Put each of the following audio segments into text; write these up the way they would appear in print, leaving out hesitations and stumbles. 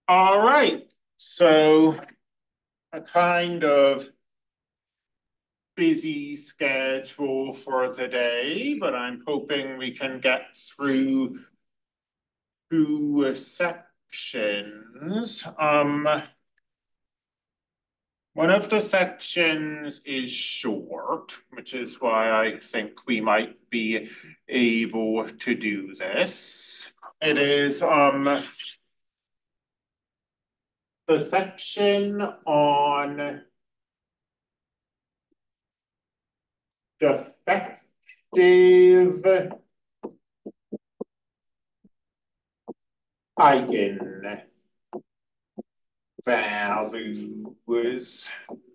All right, so a kind of busy schedule for the day, but I'm hoping we can get through two sections. One of the sections is short, which is why I think we might be able to do this. It is the section on defective eigenvalues.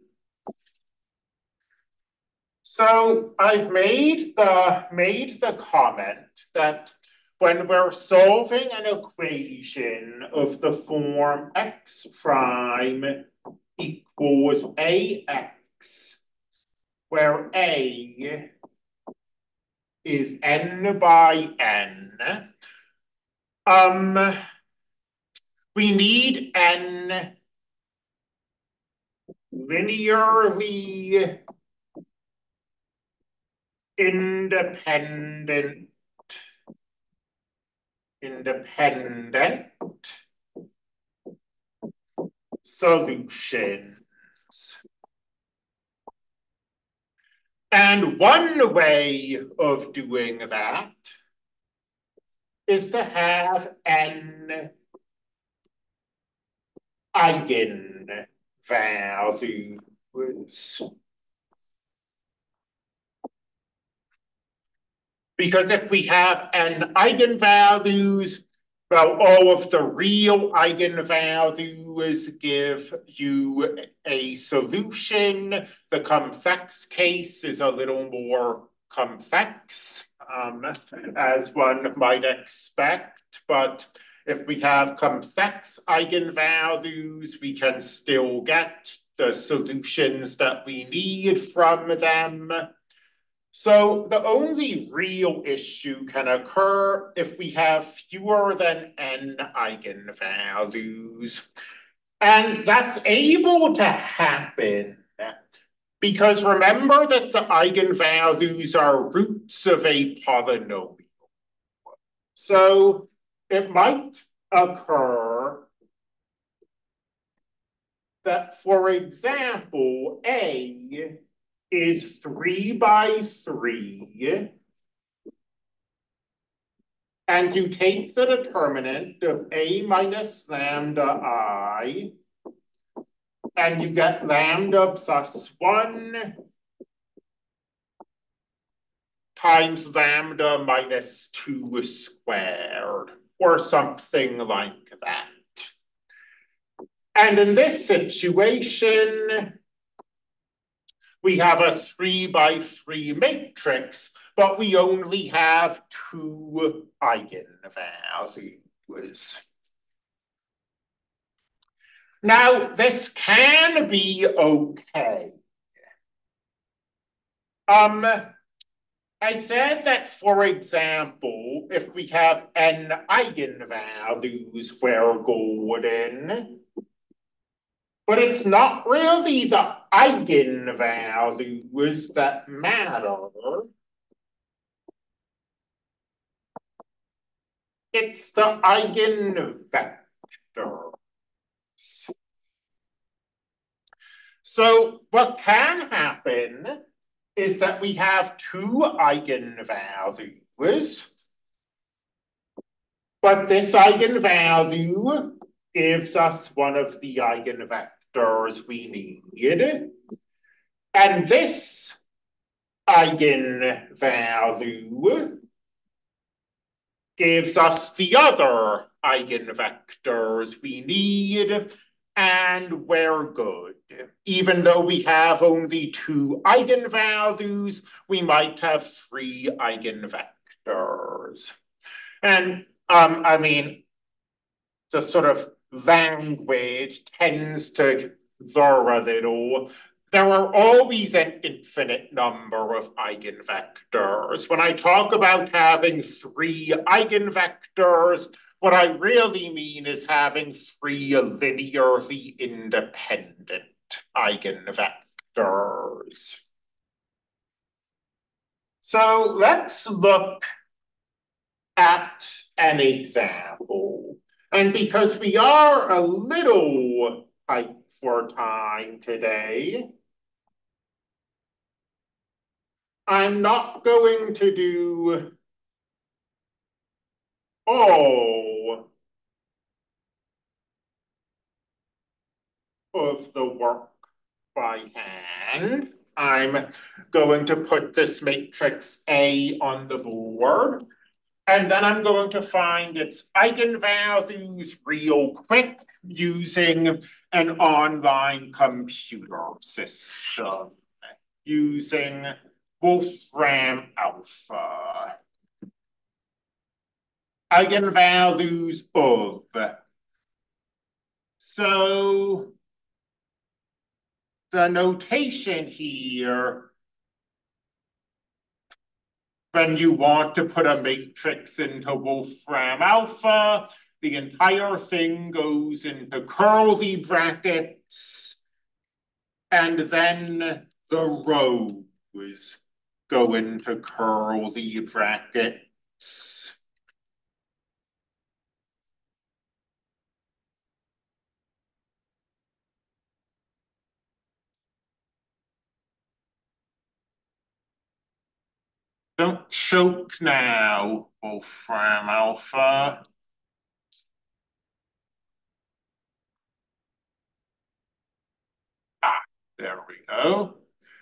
So I've made the comment that when we're solving an equation of the form x prime equals ax, where a is n by n, we need n linearly independent solutions. And one way of doing that is to have n eigenvalues. Because if we have n eigenvalues, well, all of the real eigenvalues give you a solution. The complex case is a little more complex, as one might expect. But if we have complex eigenvalues, we can still get the solutions that we need from them. So the only real issue can occur if we have fewer than n eigenvalues. And that's able to happen because remember that the eigenvalues are roots of a polynomial. So it might occur that, for example, A is 3 by 3, and you take the determinant of A minus lambda I, and you get lambda plus 1 times lambda minus 2 squared, or something like that. And in this situation, we have a 3 by 3 matrix, but we only have 2 eigenvalues. Now, this can be okay. I said that, for example, if we have n eigenvalues, we're golden. But it's not really the eigenvalues that matter. It's the eigenvectors. So what can happen is that we have 2 eigenvalues, but this eigenvalue gives us one of the eigenvectors we need. And this eigenvalue gives us the other eigenvectors we need, and we're good. Even though we have only 2 eigenvalues, we might have 3 eigenvectors. And I mean, the sort of language tends to blur a little. There are always an infinite number of eigenvectors. When I talk about having 3 eigenvectors, What I really mean is having three linearly independent eigenvectors. So let's look at an example. And because we are a little tight for time today, I'm not going to do all of the work by hand. I'm going to put this matrix A on the board, and then I'm going to find its eigenvalues real quick using an online computer system, using Wolfram alpha. Eigenvalues of. So the notation here, when you want to put a matrix into Wolfram alpha, the entire thing goes into curly brackets, and then the rows go into curly brackets. Don't choke now, Wolfram alpha. There we go.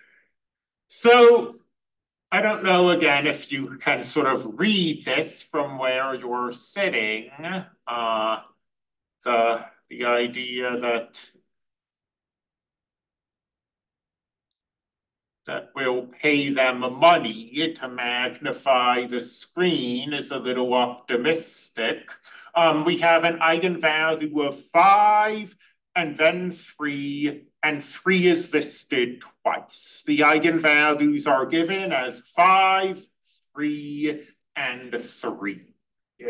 So I don't know, again, if you can sort of read this from where you're sitting. The idea that we'll pay them money to magnify the screen is a little optimistic. We have an eigenvalue of 5 and then 3, and 3 is listed twice. The eigenvalues are given as 5, 3, and 3. Yeah.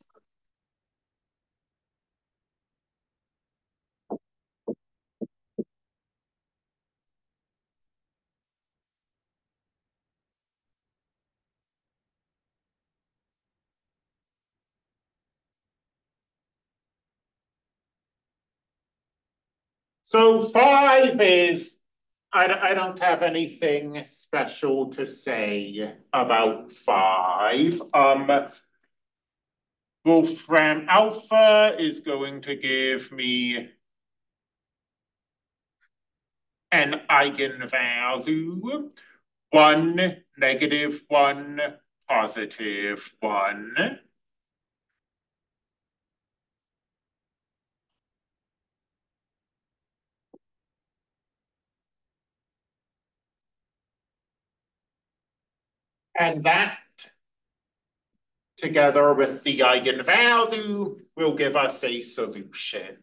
So 5 is, I don't have anything special to say about 5. Wolfram alpha is going to give me an eigenvalue, 1, -1, +1. And that, together with the eigenvalue, will give us a solution.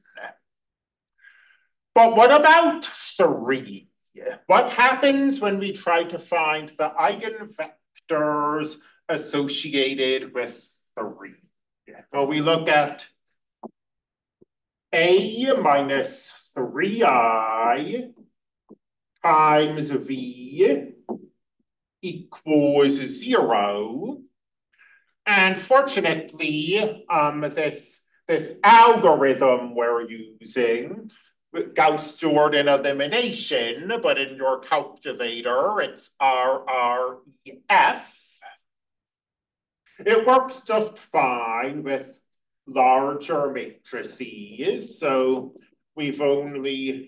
But what about 3? What happens when we try to find the eigenvectors associated with 3? Well, we look at A minus 3i times v equals 0. And fortunately, this algorithm we're using, Gauss-Jordan elimination, but in your calculator, it's RREF. It works just fine with larger matrices. So we've only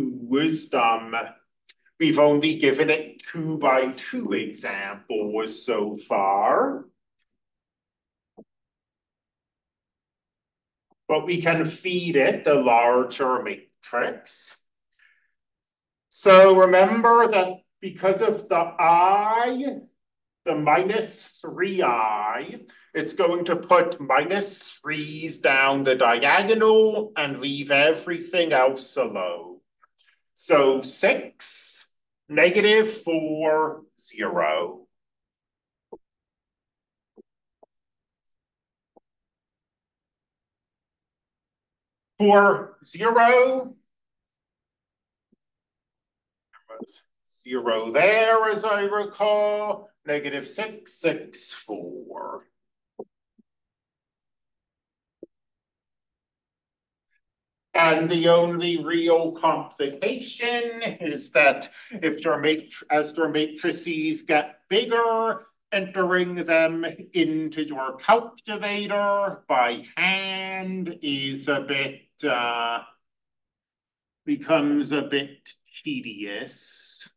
given it 2 by 2 examples so far. But we can feed it a larger matrix. So remember that because of the I, the minus 3i, it's going to put minus 3's down the diagonal and leave everything else alone. So 6, -4, 0. For 0, there was 0 there, as I recall, -6, 6, 4. And the only real complication is that if as your matrices get bigger, entering them into your calculator by hand is a bit, becomes a bit tedious.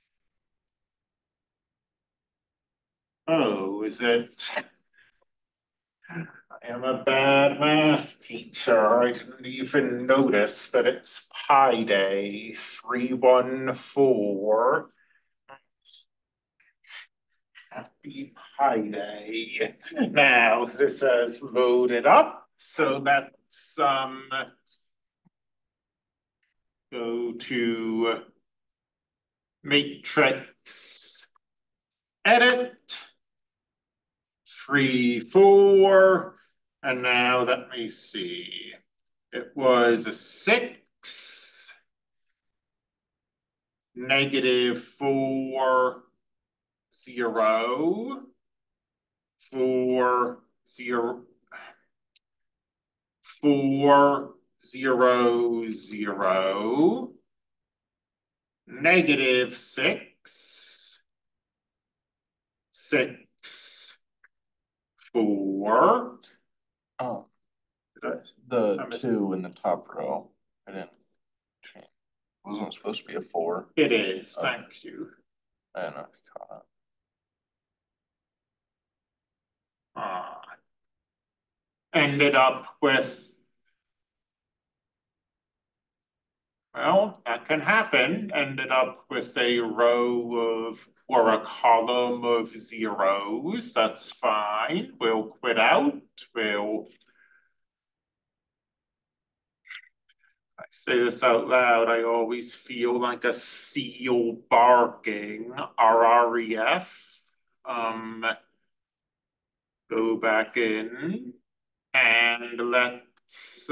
Oh, is it? I am a bad math teacher. I didn't even notice that it's Pi Day 314. Happy Pi Day. Now this has loaded up, so let's go to matrix edit 3, 4. And now let me see. It was a 6, -4, 0, 4, 0, 4, 0, 0, -6, 6, 4. Oh, Did the 2 in the top row. I didn't change. Wasn't it supposed to be a 4? It is. Thank you. I don't know if you caught Ended up with, well, that can happen. Ended up with a row of, or a column of 0s. That's fine. We'll quit out. I say this out loud, I always feel like a seal barking. RREF. Go back in and let's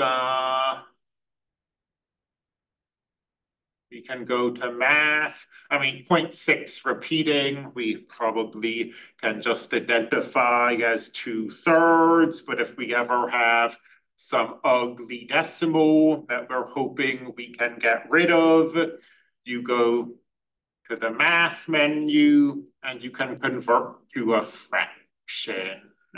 we can go to math. I mean, 0.6 repeating, we probably can just identify as 2/3, but if we ever have some ugly decimal that we're hoping we can get rid of, you go to the math menu and you can convert to a fraction.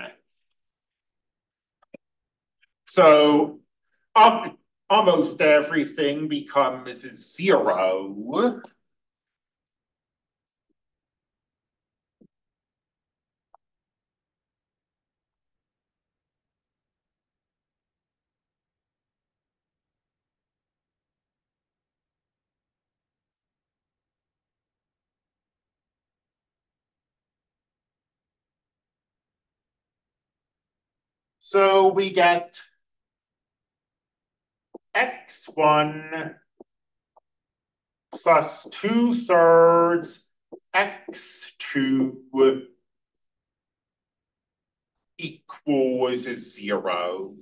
So almost everything becomes 0. So we get x1 plus 2/3 x2 equals 0.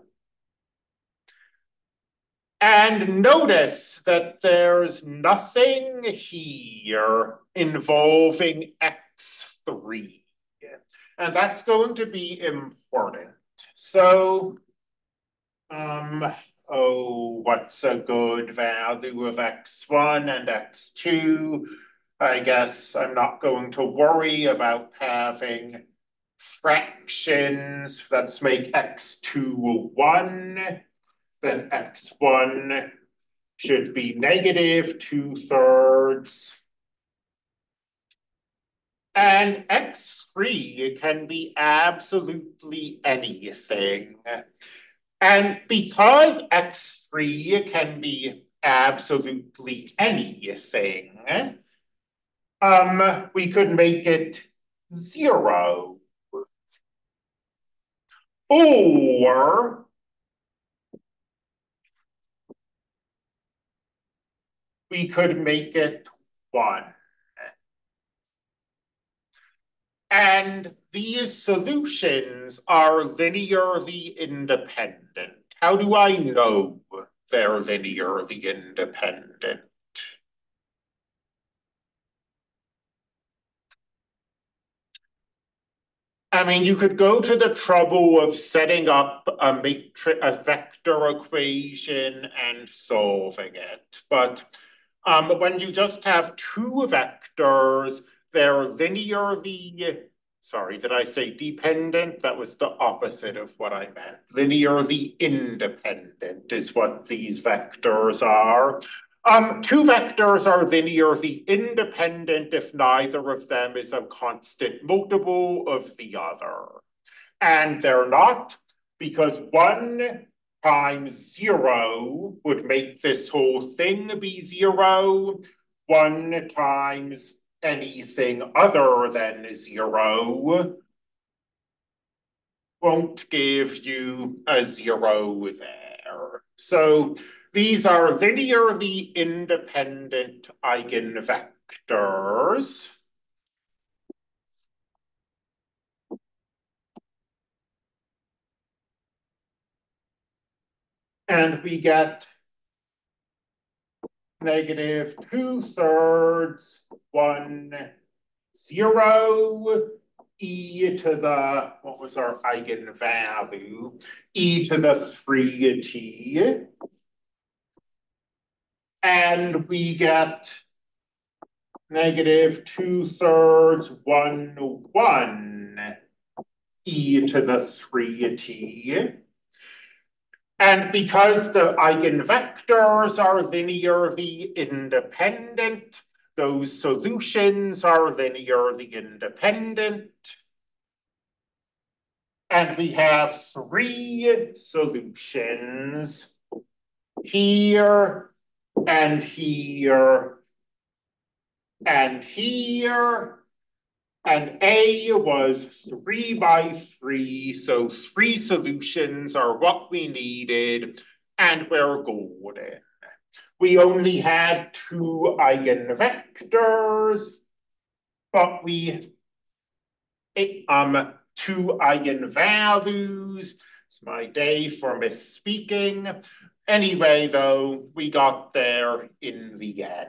And notice that there's nothing here involving x3. And that's going to be important. So, what's a good value of x1 and x2? I guess I'm not going to worry about having fractions. Let's make x2 1. Then x1 should be -2/3. And x3 can be absolutely anything. And because x3 can be absolutely anything, we could make it 0. Or we could make it 1. And these solutions are linearly independent. How do I know they're linearly independent. I mean, you could go to the trouble of setting up a vector equation and solving it. But when you just have two vectors, they're linearly, sorry, did I say dependent? That was the opposite of what I meant. Linearly independent is what these vectors are. Two vectors are linearly independent if neither of them is a constant multiple of the other. And they're not, because 1 times 0 would make this whole thing be 0. 1 times anything other than 0 won't give you a 0 there. So these are linearly independent eigenvectors. And we get negative 2/3, 1, 0, e to the, what was our eigenvalue? E to the 3t. And we get negative 2/3, 1, 1, e to the 3t. And because the eigenvectors are linearly independent, those solutions are linearly independent. And we have 3 solutions here, and here, and here. And A was 3 by 3, so 3 solutions are what we needed, and we're golden. We only had 2 eigenvectors, but we 2 eigenvalues. It's my day for misspeaking. Anyway, though, we got there in the end.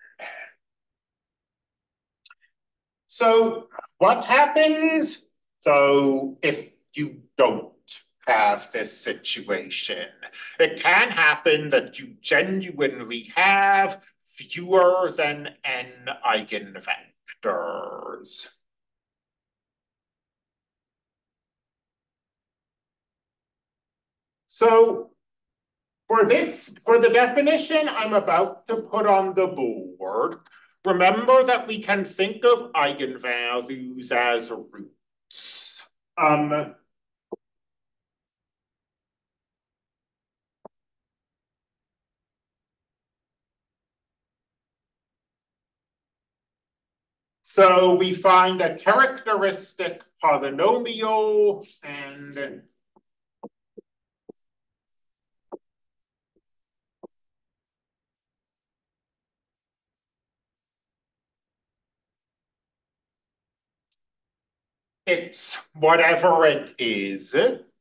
So what happens, though, if you don't have this situation? It can happen that you genuinely have fewer than n eigenvectors. So for the definition I'm about to put on the board, remember that we can think of eigenvalues as roots. So we find a characteristic polynomial, and it's whatever it is.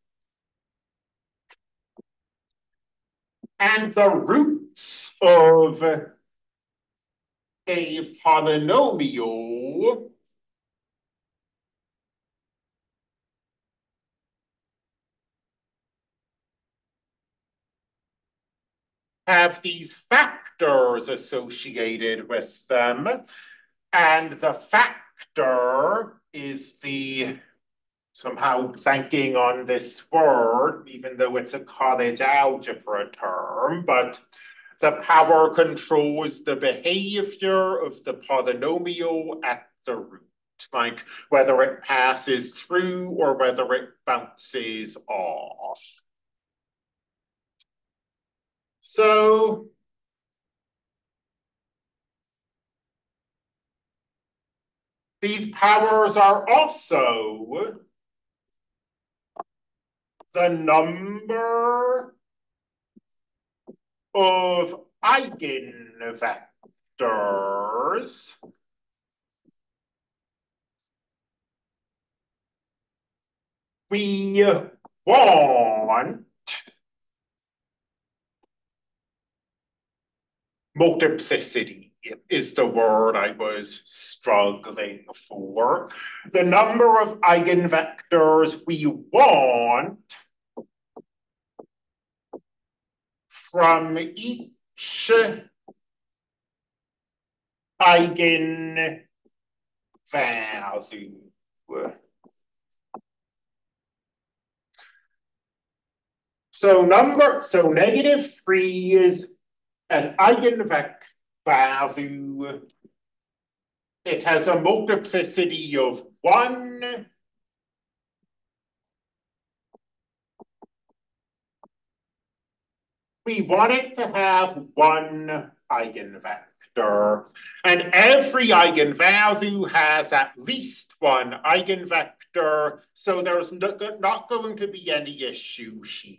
And the roots of a polynomial have these factors associated with them. And the factor is the, somehow blanking on this word, even though it's a college algebra term, but the power controls the behavior of the polynomial at the root, like whether it passes through or whether it bounces off. So these powers are also the number of eigenvectors we want multiplicity is the word I was struggling for. The number of eigenvectors we want from each eigenvalue. So -3 is an eigenvalue. It has a multiplicity of 1. We want it to have 1 eigenvector. And every eigenvalue has at least 1 eigenvector, so there's not going to be any issue here.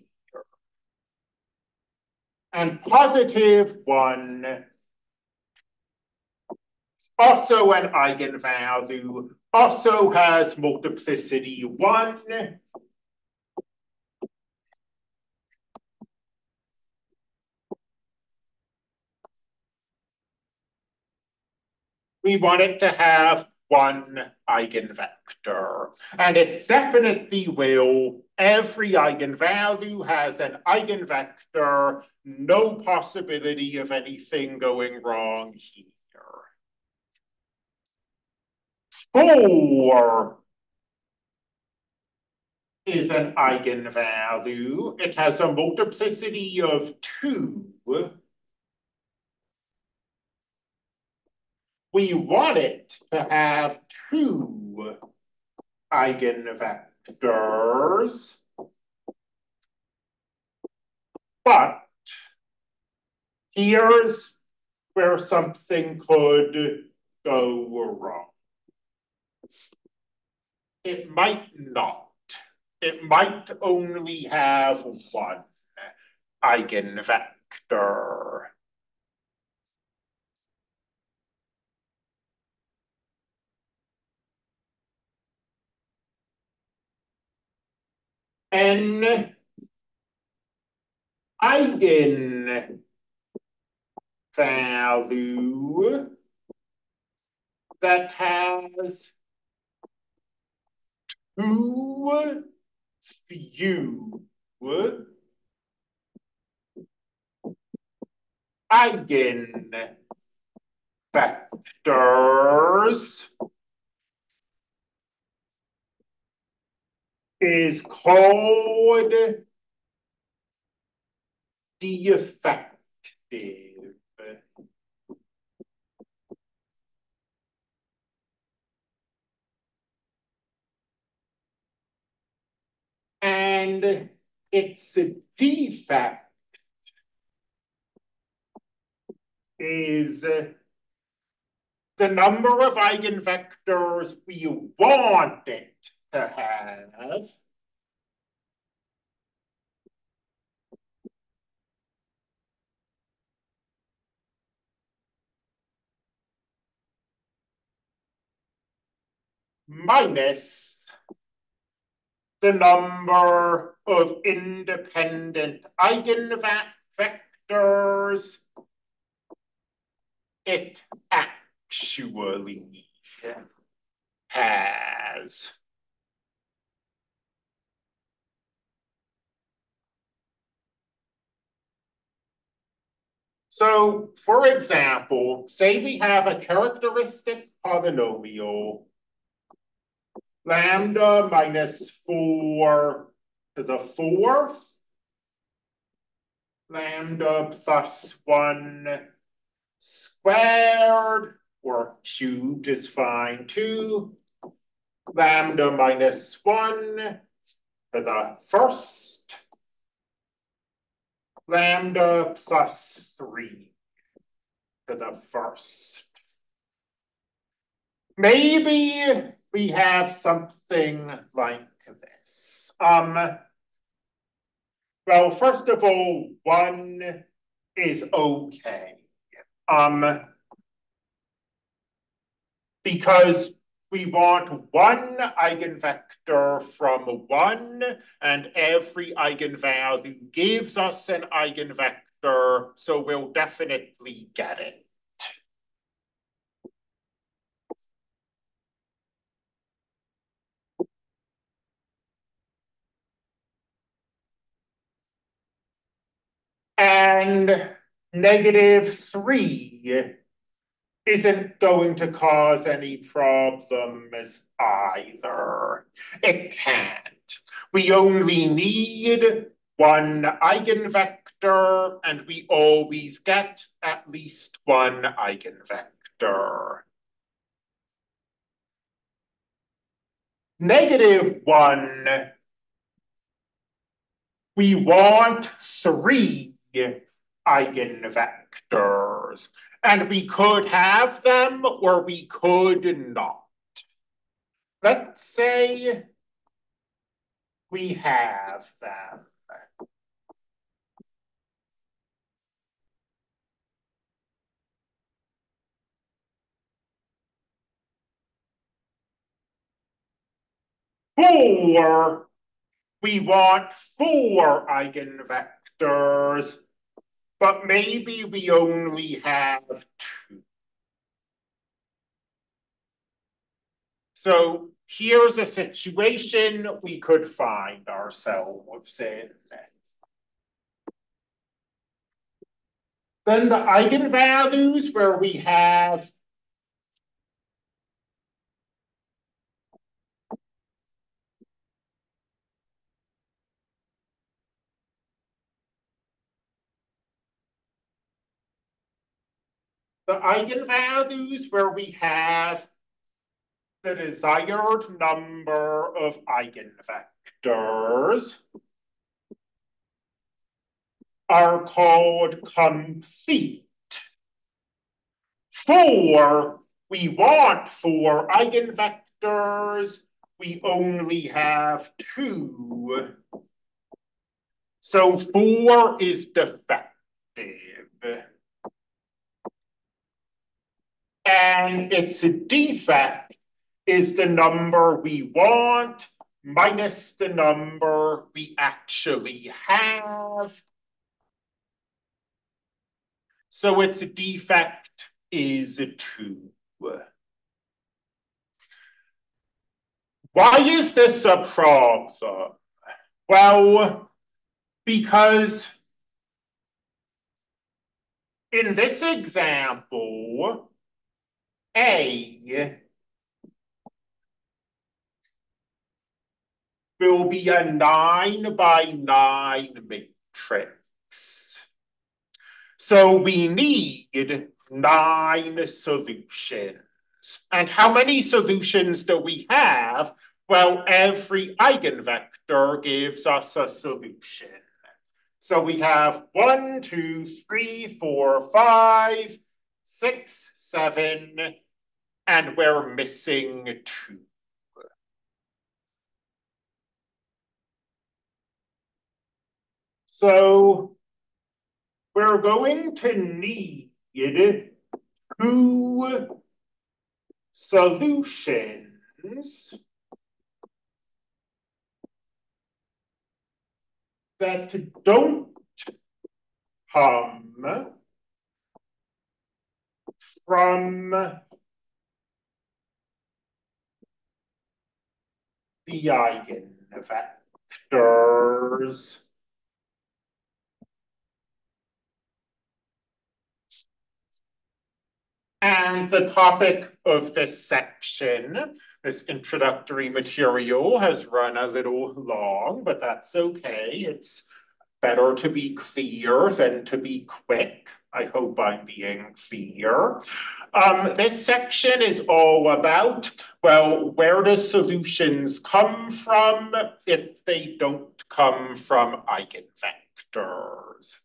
And +1 is also an eigenvalue, also has multiplicity 1. We want it to have 1 eigenvector. And it definitely will. Every eigenvalue has an eigenvector. No possibility of anything going wrong here. 4 is an eigenvalue. It has a multiplicity of 2. We want it to have 2 eigenvectors, but here's where something could go wrong. It might not. It might only have 1 eigenvector. An eigenvalue that has 2 few eigenvectors is called defective. And its defect is the number of eigenvectors we want it to have minus the number of independent eigenvectors it actually has. So, for example, say we have a characteristic polynomial lambda minus 4 to the 4th, lambda plus 1 squared, or cubed is fine too, lambda minus 1 to the 1st, lambda plus 3 to the 1st. Maybe we have something like this. Well, first of all, 1 is okay. Because we want 1 eigenvector from 1, and every eigenvalue gives us an eigenvector eigenvector, so we'll definitely get it. And -3 isn't going to cause any problems either. It can't. We only need one eigenvector, and we always get at least one eigenvector. -1, we want 3 eigenvectors. And we could have them or we could not. Let's say we have them. Four, we want 4 eigenvectors, but maybe we only have 2. So here's a situation we could find ourselves in. Then the eigenvalues where we have the desired number of eigenvectors are called complete. 4, we want 4 eigenvectors, we only have 2. So 4 is defective. And its defect is the number we want minus the number we actually have. So its defect is 2. Why is this a problem? Well, because in this example, A will be a 9 by 9 matrix. So we need 9 solutions. And how many solutions do we have? Well, every eigenvector gives us a solution. So we have 1, 2, 3, 4, 5, 6, 7, and we're missing 2. So we're going to need 2 solutions that don't come from the eigenvectors. And the topic of this section, this introductory material, has run a little long, but that's okay. It's better to be clear than to be quick. I hope I'm being clear. This section is all about, well, where do solutions come from if they don't come from eigenvectors?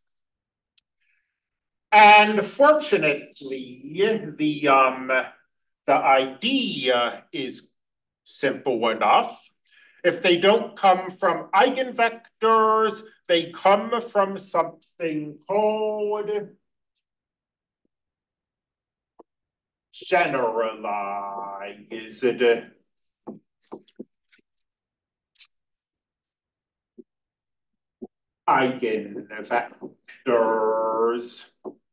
And fortunately, the idea is simple enough. If they don't come from eigenvectors, they come from something called generalized eigenvectors.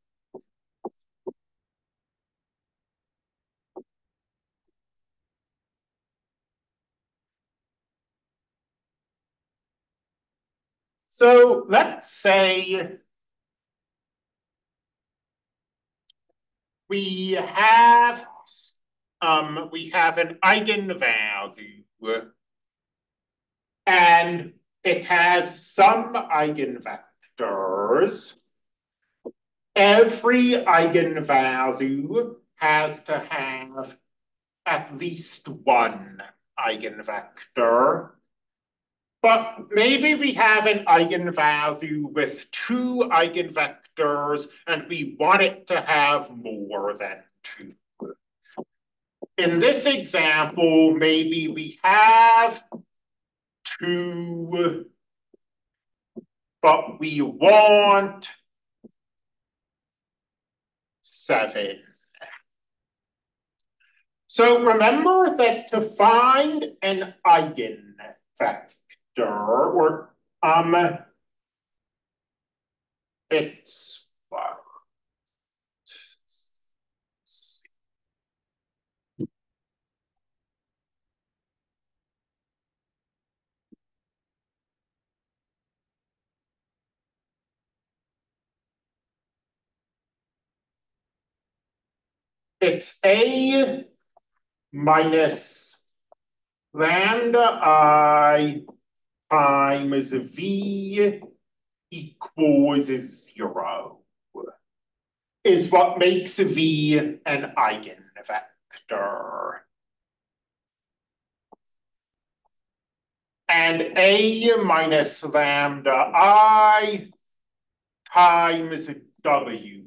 So let's say we have an eigenvalue and it has some eigenvectors. Every eigenvalue has to have at least one eigenvector. But maybe we have an eigenvalue with two eigenvectors and we want it to have more than two. In this example, maybe we have two, but we want 7. So remember that to find an eigenvector, or it's it's A minus lambda I times V equals 0 is what makes V an eigenvector. And A minus lambda I times W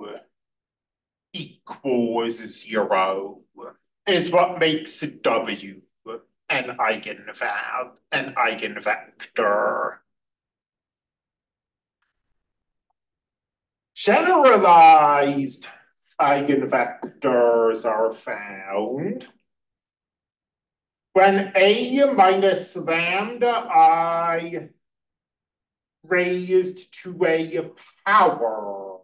equals 0 is what makes W an eigenvector. Generalized eigenvectors are found when A minus lambda I raised to a power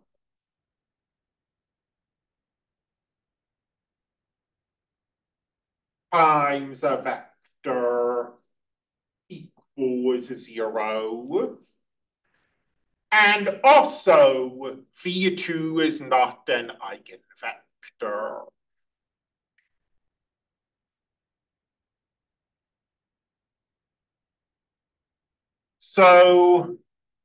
times a vector equals 0. And also, V2 is not an eigenvector. So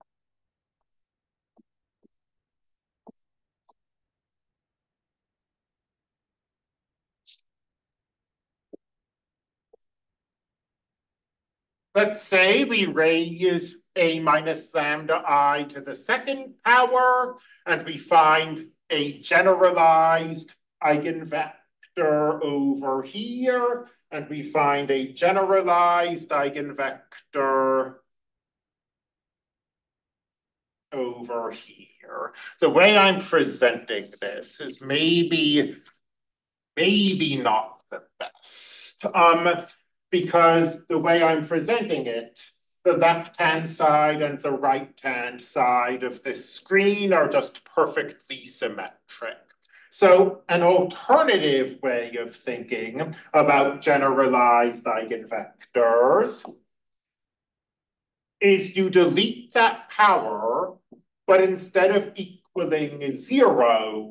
let's say we raise A minus lambda I to the second power, and we find a generalized eigenvector over here, and we find a generalized eigenvector over here. The way I'm presenting this is maybe not the best. Because the way I'm presenting it, the left-hand side and the right-hand side of this screen are just perfectly symmetric. So an alternative way of thinking about generalized eigenvectors is you delete that power, but instead of equaling 0,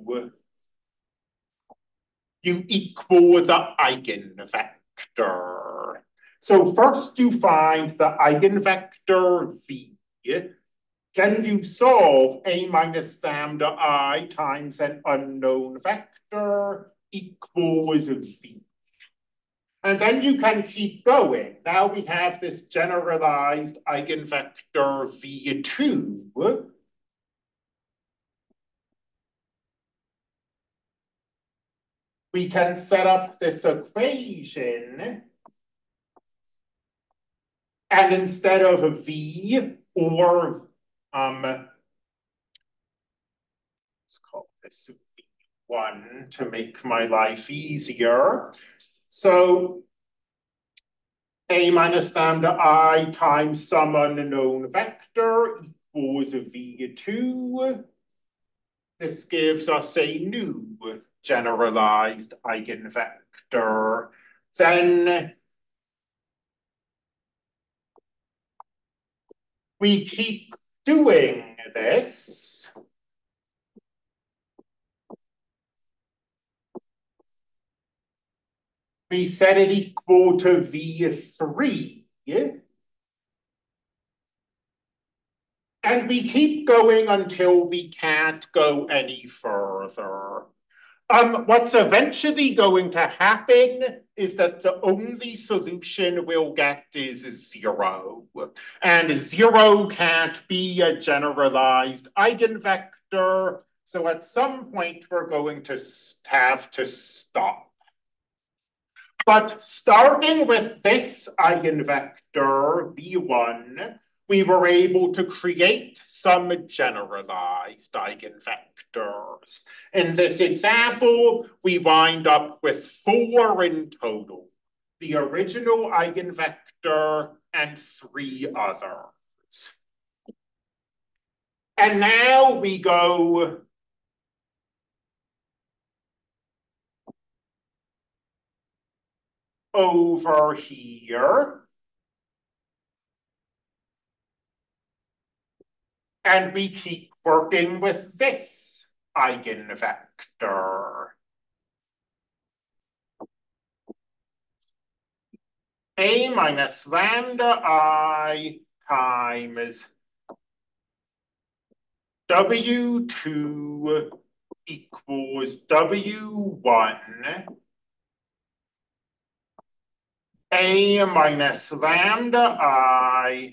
you equal the eigenvector. So first you find the eigenvector V. Then you solve A minus lambda I times an unknown vector equals V. And then you can keep going. Now we have this generalized eigenvector V2. We can set up this equation, and instead of a V or let's call this V1 to make my life easier. So A minus lambda I times some unknown vector equals V2. This gives us a new generalized eigenvector. Then we keep doing this. We set it equal to V3. And we keep going until we can't go any further. What's eventually going to happen is that the only solution we'll get is 0. And 0 can't be a generalized eigenvector. So at some point, we're going to have to stop. But starting with this eigenvector, V1, we were able to create some generalized eigenvectors. In this example, we wind up with 4 in total, the original eigenvector and 3 others. And now we go over here. And we keep working with this eigenvector. A minus lambda I times W2 equals W1. A minus lambda I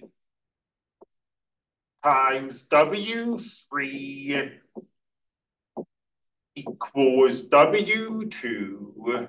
times W3 equals W2.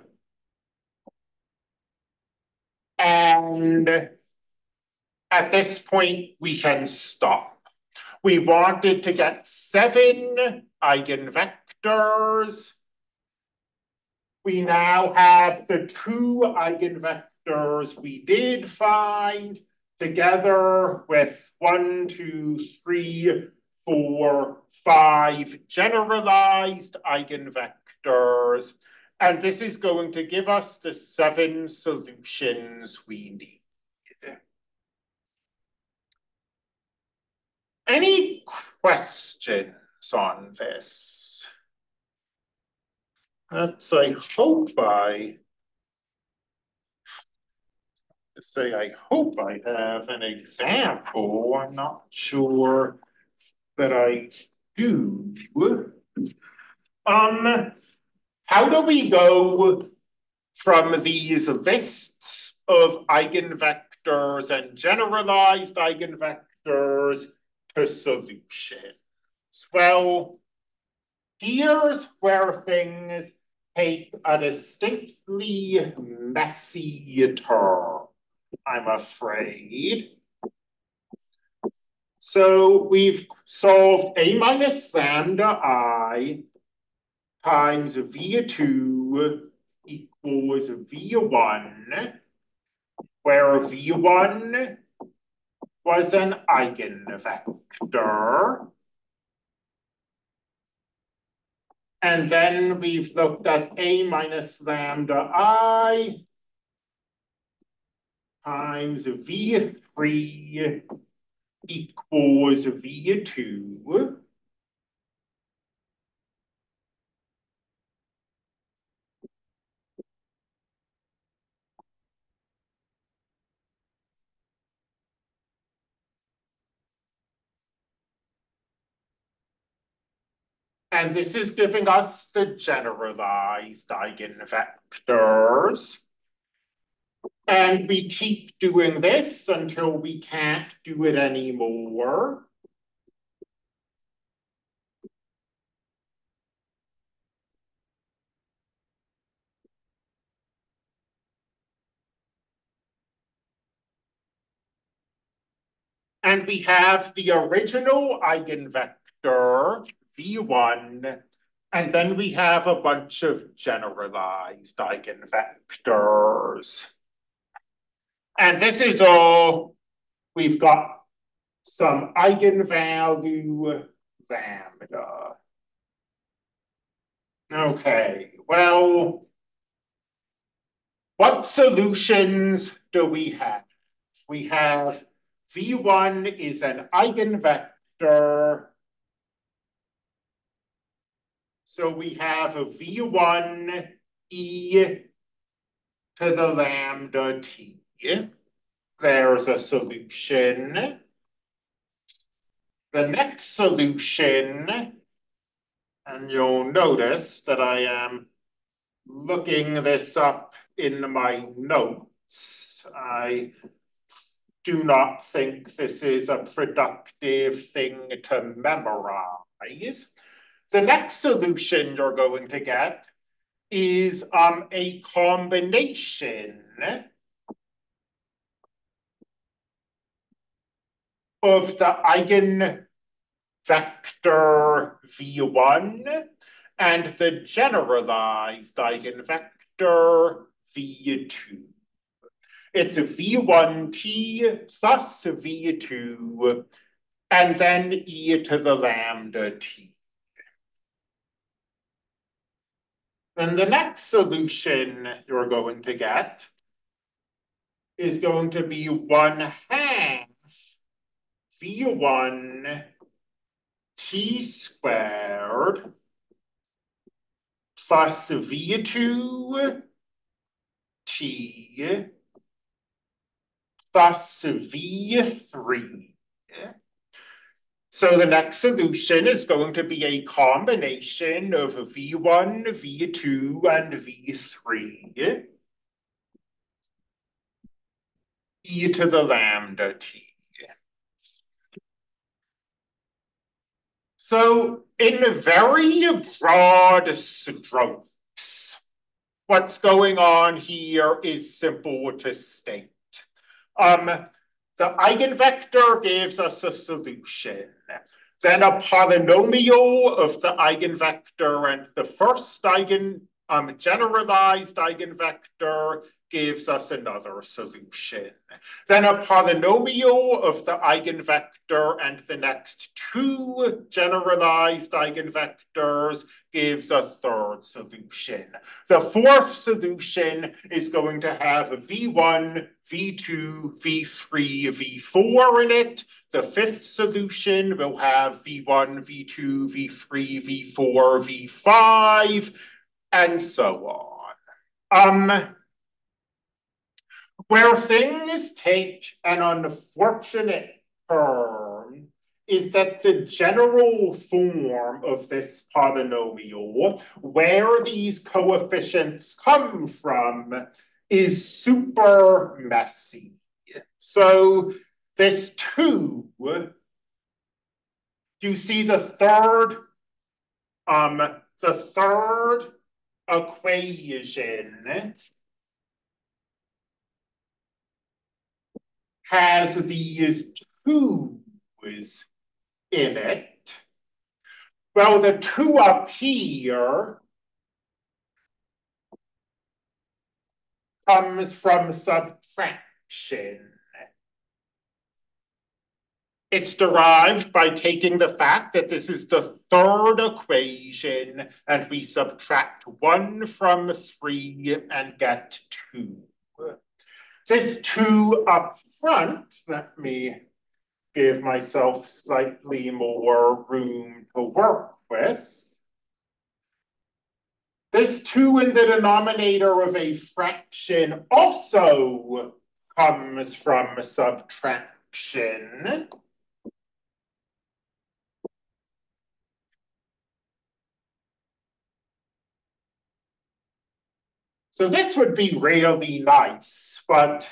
And at this point, we can stop. We wanted to get 7 eigenvectors. We now have the 2 eigenvectors we did find together with 1, 2, 3, 4, 5 generalized eigenvectors. And this is going to give us the 7 solutions we need. Any questions on this? I hope I have an example. I'm not sure that I do. How do we go from these lists of eigenvectors and generalized eigenvectors to solutions? Well, here's where things take a distinctly messy turn, I'm afraid. So we've solved A minus lambda I times V2 equals V1, where V1 was an eigenvector. And then we've looked at A minus lambda I times V3 equals V2. And this is giving us the generalized eigenvectors. And we keep doing this until we can't do it anymore. And we have the original eigenvector, V1, and then we have a bunch of generalized eigenvectors. And this is all we've got some eigenvalue lambda. Okay, well, what solutions do we have? We have V1 is an eigenvector. So we have a V1 e to the lambda t. There's a solution. The next solution, and you'll notice that I am looking this up in my notes. I do not think this is a productive thing to memorize. The next solution you're going to get is a combination of the eigenvector V1 and the generalized eigenvector V2. It's a V1t plus V2, and then e to the lambda t. And the next solution you're going to get is going to be 1/2 V1 t squared plus V2 t plus V3. So the next solution is going to be a combination of V1, V2, and V3 e to the lambda t. So in very broad strokes, what's going on here is simple to state. The eigenvector gives us a solution. Then a polynomial of the eigenvector and the first generalized eigenvector gives us another solution. Then a polynomial of the eigenvector and the next two generalized eigenvectors gives a third solution. The fourth solution is going to have V1, V2, V3, V4 in it. The fifth solution will have V1, V2, V3, V4, V5, and so on. Where things take an unfortunate turn is that the general form of this polynomial, where these coefficients come from, is super messy. So this 2, you see the third equation has these 2's in it. Well, the 2 up here comes from subtraction. It's derived by taking the fact that this is the third equation, and we subtract 1 from 3 and get 2. This 2 up front, let me give myself slightly more room to work with. This 2 in the denominator of a fraction also comes from subtraction. So this would be really nice, but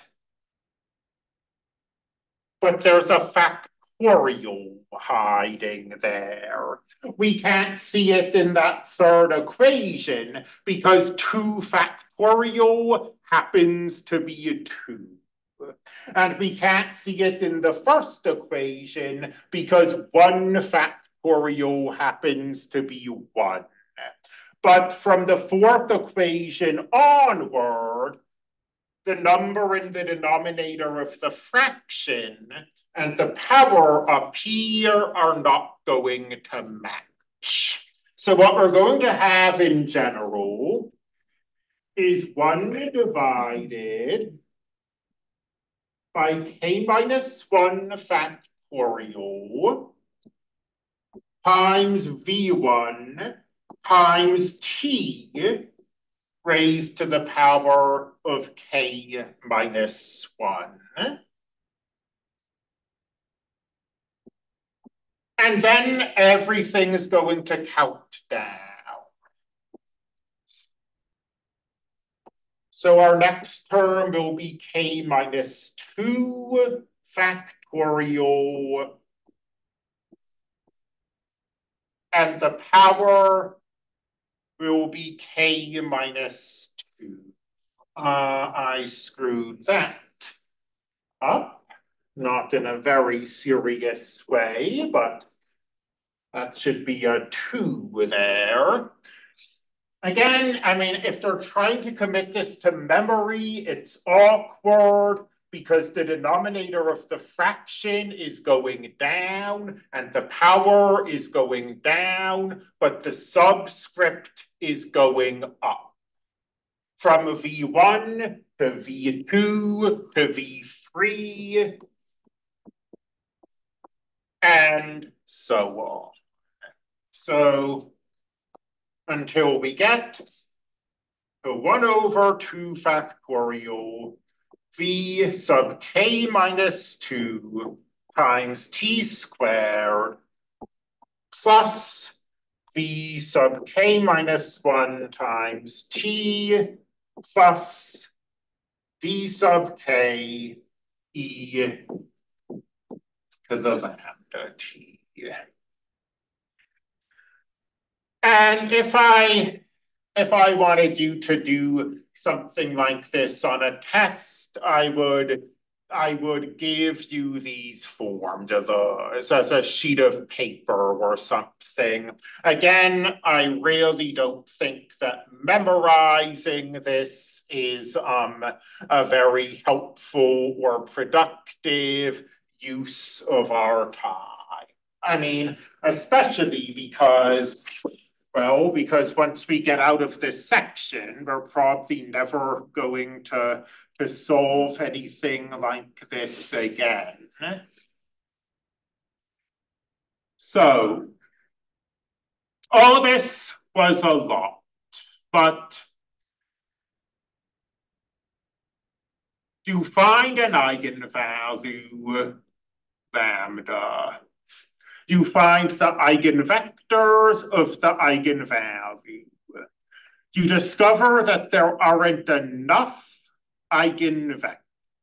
there's a factorial hiding there. We can't see it in that third equation because 2 factorial happens to be a 2. And we can't see it in the first equation because 1 factorial happens to be 1. But from the fourth equation onward, the number in the denominator of the fraction and the power up here are not going to match. So what we're going to have in general is 1 divided by k minus 1 factorial times v1 times t raised to the power of k minus 1. And then everything is going to count down. So our next term will be k minus 2 factorial. And the power will be k minus 2. I screwed that up. Not in a very serious way, but that should be a 2 there. Again, I mean, if they're trying to commit this to memory, it's awkward because the denominator of the fraction is going down and the power is going down, but the subscript is going up. From V1 to V2 to V3, and so on. So until we get to 1 over 2 factorial v sub k minus 2 times t squared plus v sub k minus 1 times t plus v sub k e to the lambda t. And if I wanted you to do something like this on a test, I would give you these formed as a sheet of paper or something. Again, I really don't think that memorizing this is a very helpful or productive use of our time. I mean, especially because once we get out of this section, we're probably never going to solve anything like this again. So, all this was a lot, but to find an eigenvalue, lambda, you find the eigenvectors of the eigenvalue. You discover that there aren't enough eigenvectors.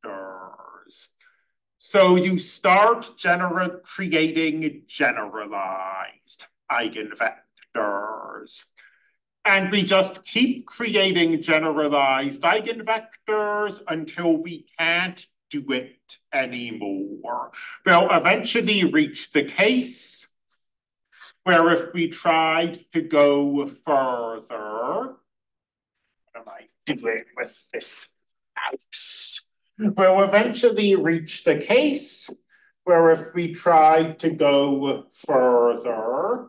So you start creating generalized eigenvectors. And we just keep creating generalized eigenvectors until we can't do it anymore. We'll eventually reach the case where if we tried to go further, what am I doing with this mouse? We'll eventually reach the case where if we tried to go further,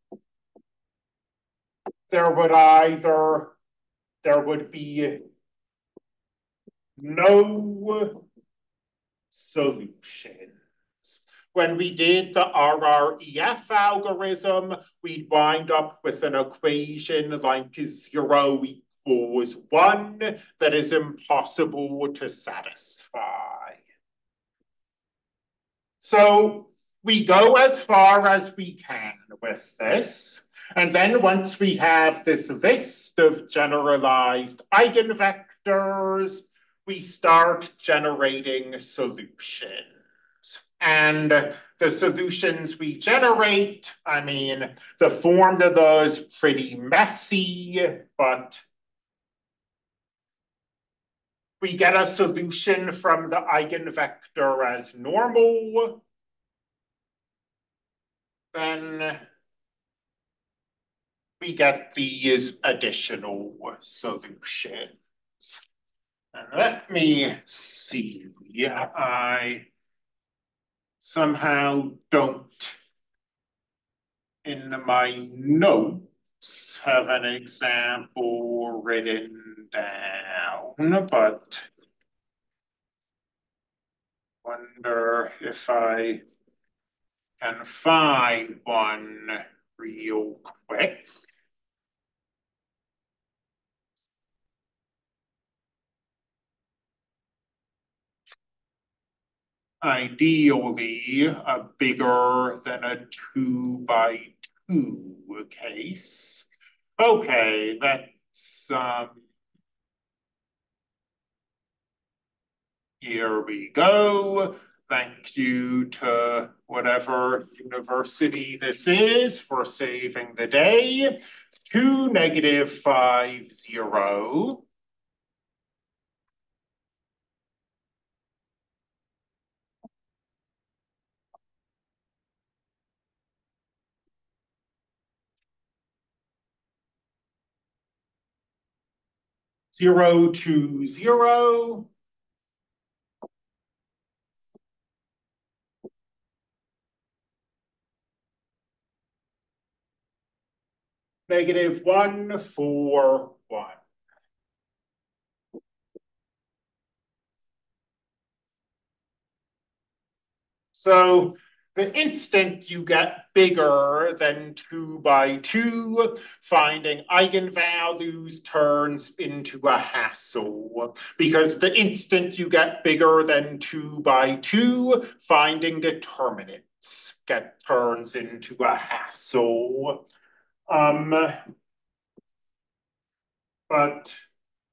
there would be no solutions. When we did the RREF algorithm, we'd wind up with an equation like 0 equals 1 that is impossible to satisfy. So we go as far as we can with this. And then once we have this list of generalized eigenvectors, we start generating solutions. And the solutions we generate, I mean, the form of those is pretty messy, but we get a solution from the eigenvector as normal. Then we get these additional solutions. And let me see. I somehow don't, in my notes, have an example written down, but wonder if I can find one real quick. Ideally, a bigger than a 2 by 2 case. Okay, let's here we go. Thank you to whatever university this is for saving the day. 2, -5, 0. Zero to 0. -1, 4, 1. So the instant you get bigger than 2 by 2, finding eigenvalues turns into a hassle. Because the instant you get bigger than 2 by 2, finding determinants turns into a hassle. But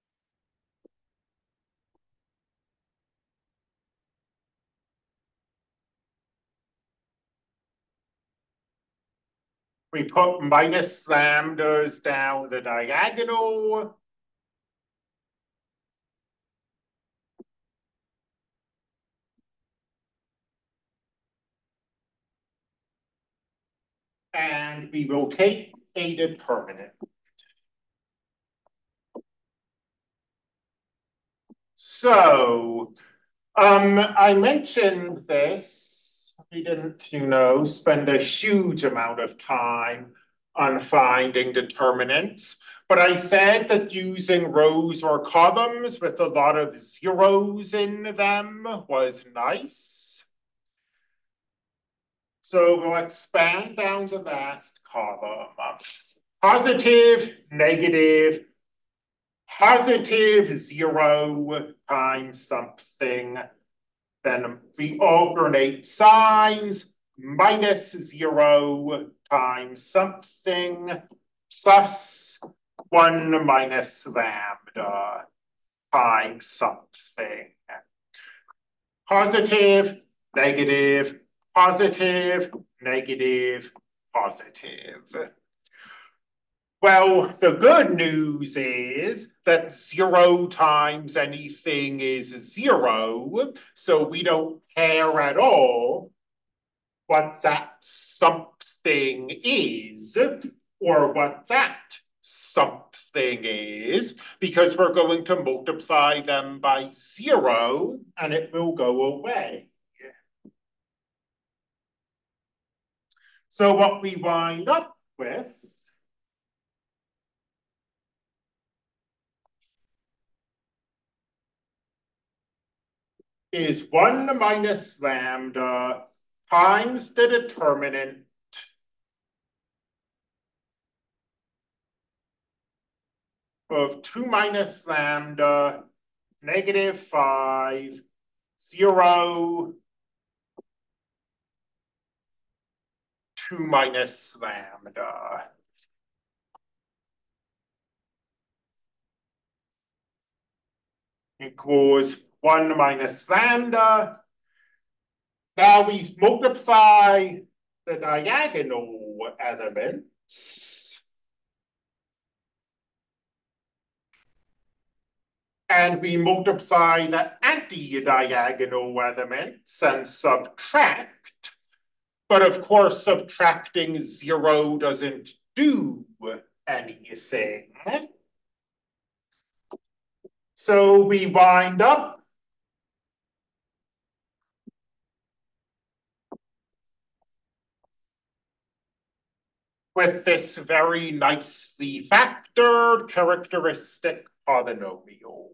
we put minus lambdas down the diagonal. And we will take a determinant. So, I mentioned this. We didn't, spend a huge amount of time on finding determinants, but I said that using rows or columns with a lot of zeros in them was nice. So we'll expand down the last column. Positive, negative, positive 0 times something. Then we alternate signs, -0 times something, plus 1 minus lambda times something. Positive, negative, positive, negative, positive. Well, the good news is that 0 times anything is 0, so we don't care at all what that something is or what that something is, because we're going to multiply them by 0 and it will go away. So what we wind up with is 1 minus lambda times the determinant of 2 minus lambda, -5, 0, 2 minus lambda. Equals 1 minus lambda. Now we multiply the diagonal elements. And we multiply the anti-diagonal elements and subtract. But of course, subtracting 0 doesn't do anything. So we wind up with this very nicely factored characteristic polynomial.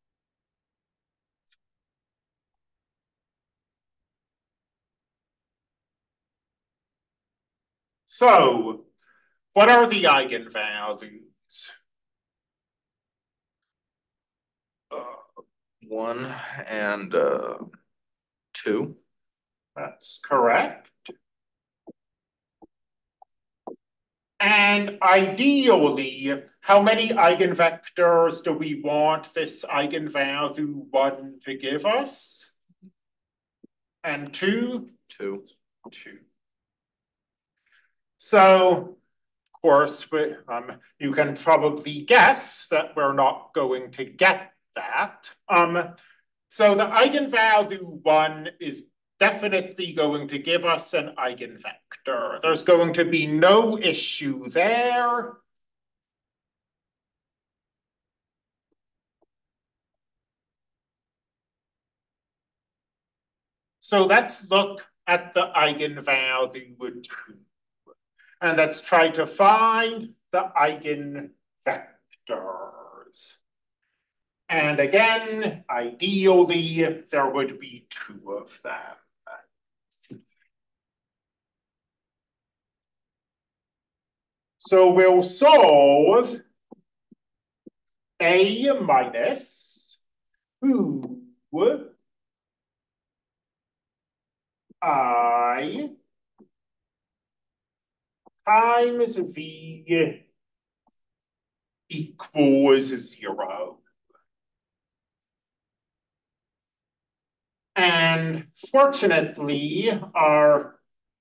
So, what are the eigenvalues? 1 and 2. That's correct. And ideally, how many eigenvectors do we want this eigenvalue 1 to give us? And 2? 2. 2. So, of course, you can probably guess that we're not going to get that. So the eigenvalue 1 is definitely going to give us an eigenvector. There's going to be no issue there. So let's look at the eigenvalue 2. And let's try to find the eigenvectors. And again, ideally, there would be 2 of them. So we'll solve A minus 2 I times V equals 0. And fortunately, our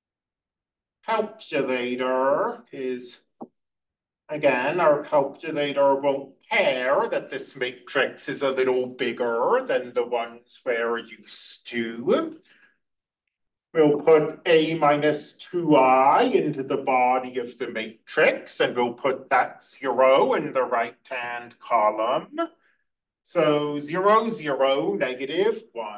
calculator is, again, our calculator won't care that this matrix is a little bigger than the ones we're used to. We'll put A minus 2I into the body of the matrix, and we'll put that 0 in the right-hand column. So 0, 0, negative 1.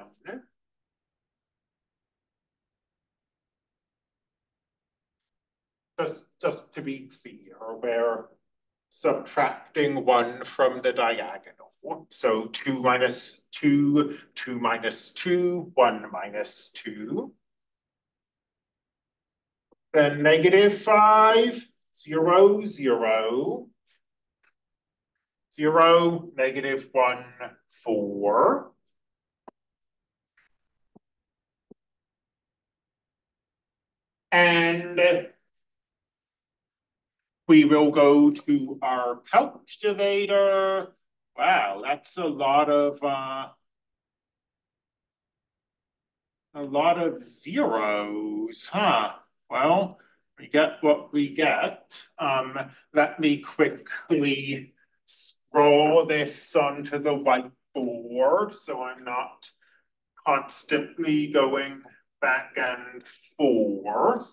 Just to be clear, we're subtracting 1 from the diagonal. So 2 minus 2, 2 minus 2, 1 minus 2. Then negative 5, 0, 0. 0, negative 1, 4. And we will go to our calculator. Wow, that's a lot of zeros, huh? Well, we get what we get. Let me quickly scroll this onto the whiteboard so I'm not constantly going back and forth.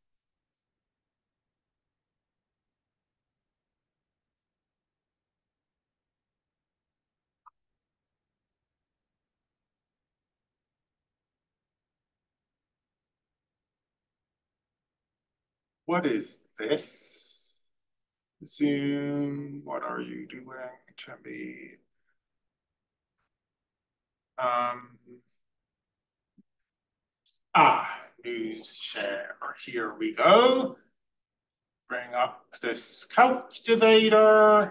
What is this? Zoom, what are you doing to me? News share. Here we go. Bring up this calculator.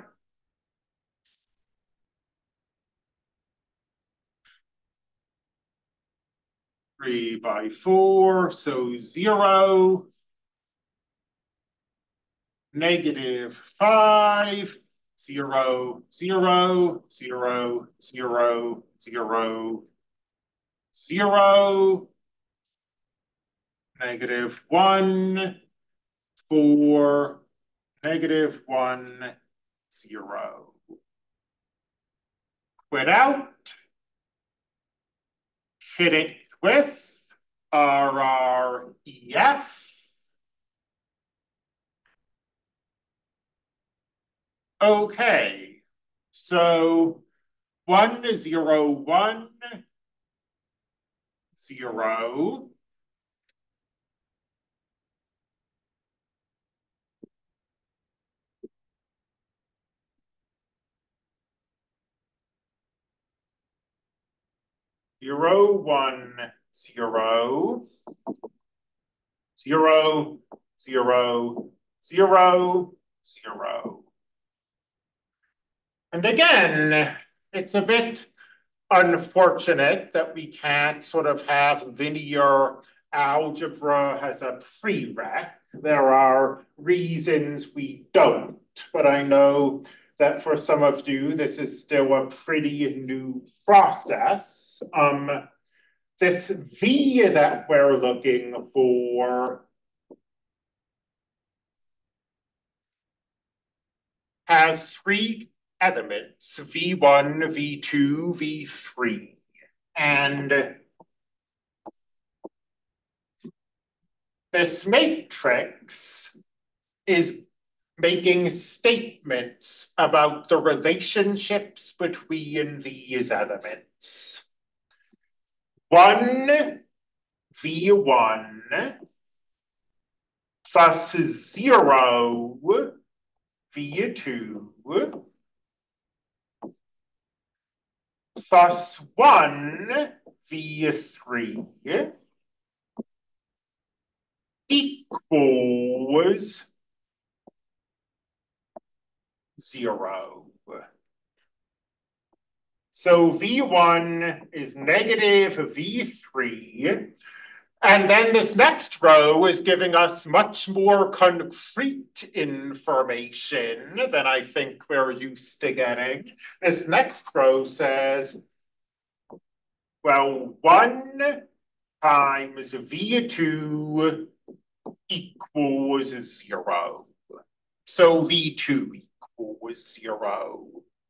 Three by 4, so 0. Negative 5, 0, 0, 0, 0, 0, 0. Negative 1, 4, negative 1, 0. Quit out. Hit it with RREF. Okay, so 1, 0, 1, 0. Zero, 1, 0, 0, 0, 0, 0. And again, it's a bit unfortunate that we can't sort of have linear algebra as a prereq. There are reasons we don't, but I know that for some of you, this is still a pretty new process. This V that we're looking for has three elements, V1, V2, V3. And this matrix is making statements about the relationships between these elements. 1, V1 plus 0, V2 plus 1, V3 equals 0. So V1 is negative V3. And then this next row is giving us much more concrete information than I think we're used to getting. This next row says, well, 1 times V2 equals 0. So V2 equals 0.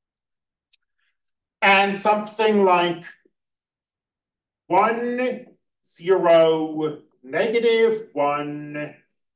And something like 1, 0, negative 1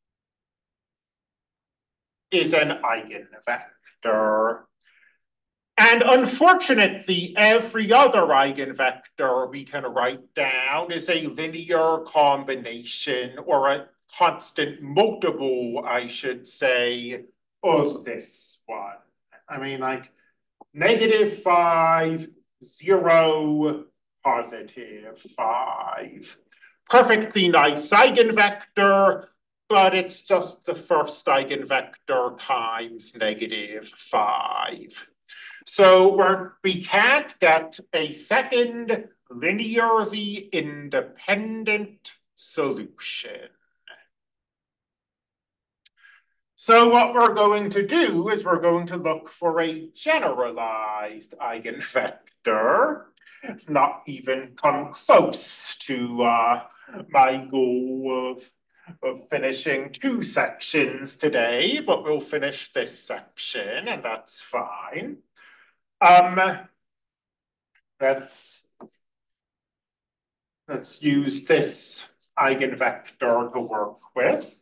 is an eigenvector. And unfortunately, every other eigenvector we can write down is a linear combination or a constant multiple, I should say, of this one. I mean, like negative 5, 0, positive 5. Perfectly nice eigenvector, but it's just the first eigenvector times negative 5. So we can't get a second linearly independent solution. So what we're going to do is we're going to look for a generalized eigenvector, not even come close to my goal of finishing 2 sections today, but we'll finish this section and that's fine. Let's use this eigenvector to work with.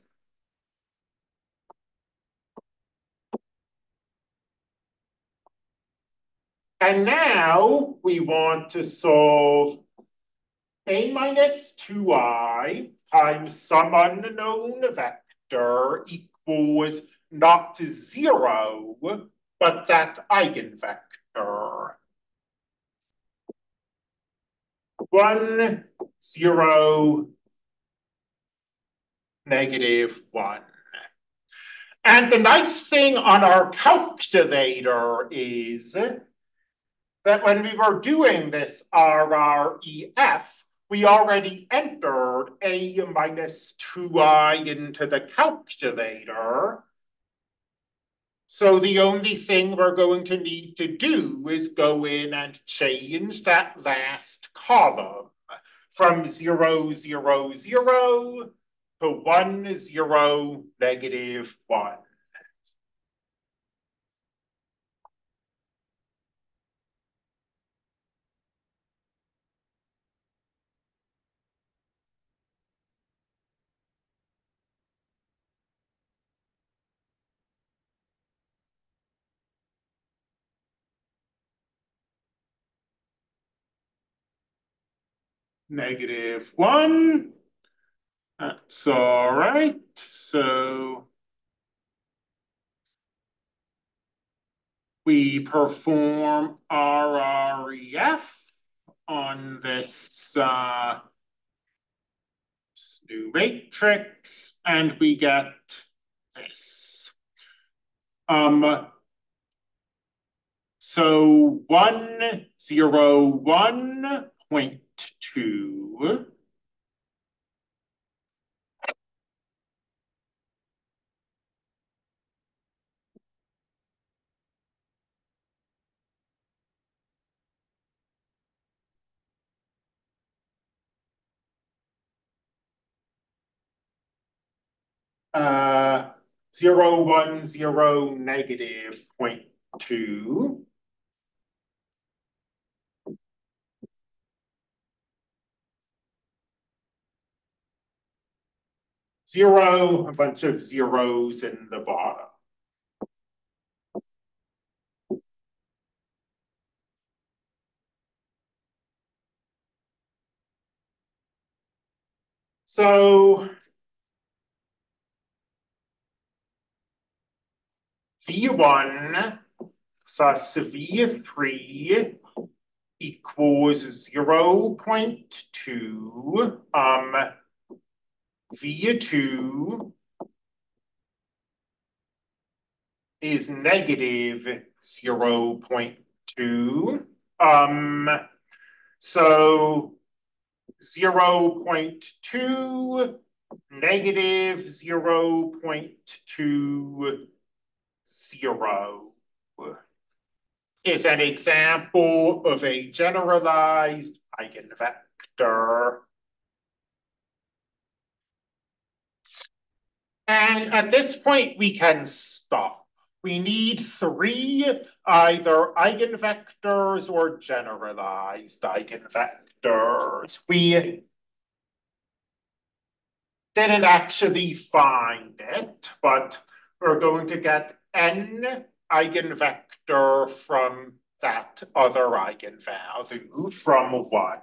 And now we want to solve a minus 2i times some unknown vector equals not 0, but that eigenvector. 1, 0, negative 1. And the nice thing on our calculator is that when we were doing this RREF, we already entered a minus 2i into the calculator. So the only thing we're going to need to do is go in and change that last column from 0, 0, 0 to 1, 0, negative 1. -1. That's all right. So we perform RREF on this new matrix, and we get this. So 101.2 010 -0.2 0, a bunch of zeros in the bottom. So V1 plus V3 equals 0.2. V2 is negative 0.2. So 0.2 negative 0.20 is an example of a generalized eigenvector. And at this point, we can stop. We need 3 either eigenvectors or generalized eigenvectors. We didn't actually find it, but we're going to get n eigenvector from that other eigenvalue from 1.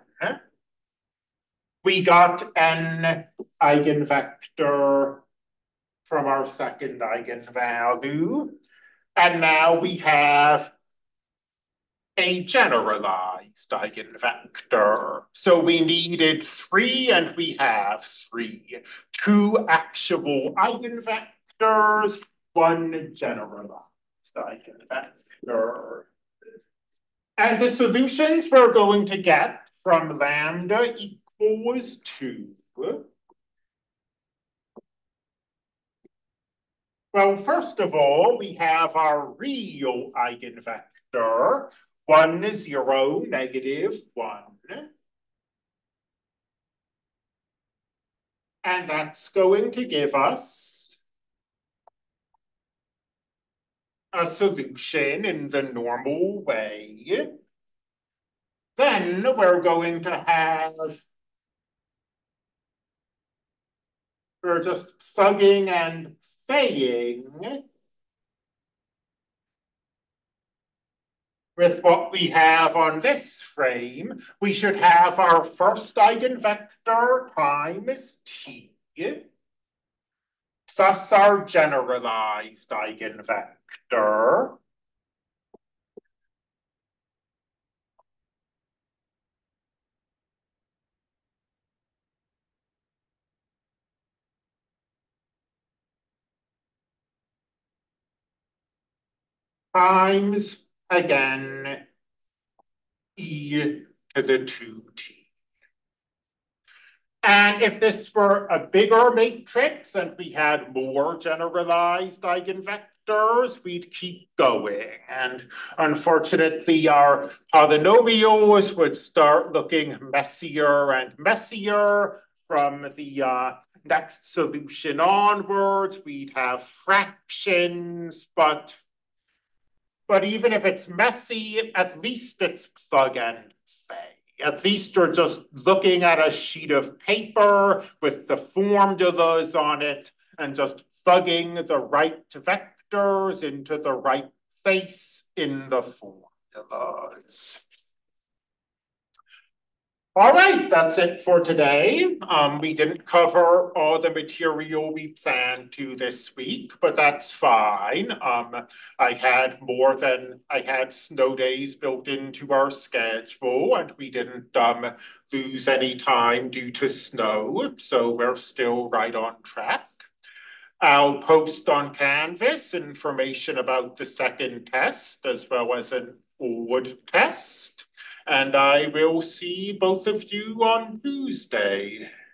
We got n eigenvector from our second eigenvalue. And now we have a generalized eigenvector. So we needed 3 and we have 3. 2 actual eigenvectors, 1 generalized eigenvector. And the solutions we're going to get from lambda equals 2. Well, first of all, we have our real eigenvector, 1, 0, -1. And that's going to give us a solution in the normal way. Then we're going to have, we're just thugging and saying with what we have on this frame, we should have our first eigenvector times t, thus our generalized eigenvector. Times, again, e to the 2t. And if this were a bigger matrix and we had more generalized eigenvectors, we'd keep going. And unfortunately, our polynomials would start looking messier and messier from the next solution onwards. We'd have fractions, but even if it's messy, at least it's plug and play. At least you're just looking at a sheet of paper with the formulas on it and just plugging the right vectors into the right place in the formulas. All right, that's it for today. We didn't cover all the material we planned to this week, but that's fine. I had snow days built into our schedule, and we didn't lose any time due to snow, so we're still right on track. I'll post on Canvas information about the second test as well as an old test. And I will see both of you on Tuesday.